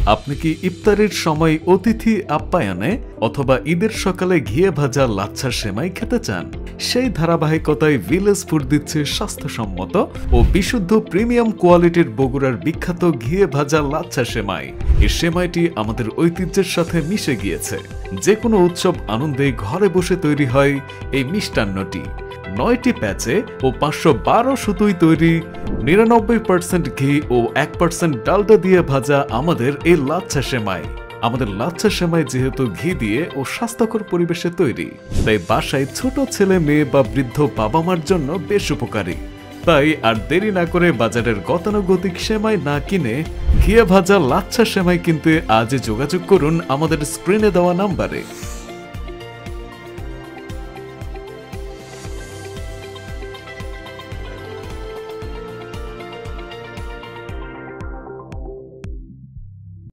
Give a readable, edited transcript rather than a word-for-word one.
আপনি কি ইফতারের সময় অতিথি আপ্যায়নে অথবা ঈদের সকালে ঘিয়ে ভাজা লাচ্ছা সেমাই খেতে চান? সেই ধারাবাহিকতায় ভিলেজ ফুড দিচ্ছে স্বাস্থ্যসম্মত ও বিশুদ্ধ প্রিমিয়াম কোয়ালিটির বগুড়ার বিখ্যাত ঘিয়ে ভাজা লাচ্ছা সেমাই। এই সেমাইটি আমাদের ঐতিহ্যের সাথে মিশে গিয়েছে। যে কোনো উৎসব আনন্দে ঘরে বসে তৈরি হয় এই মিষ্টান্নটি। 9টি প্যাচে ও 512 সুতোয় তৈরি, 99% ঘি ও 1% ডালডা দিয়ে ভাজা আমাদের এই লাচ্ছা সেমাই। আমাদের লাচ্ছা সেমাই যেহেতু ঘি দিয়ে ও স্বাস্থ্যকর পরিবেশে তৈরি, তাই বাসায় ছোট ছেলে মেয়ে বা বৃদ্ধ বাবা মার জন্য বেশ উপকারী। তাই আর দেরি না করে বাজারের গতানুগতিক সেমাই না কিনে ঘিয়ে ভাজা লাচ্ছা সেমাই কিনতে আজই যোগাযোগ করুন আমাদের স্ক্রিনে দেওয়া নাম্বারে।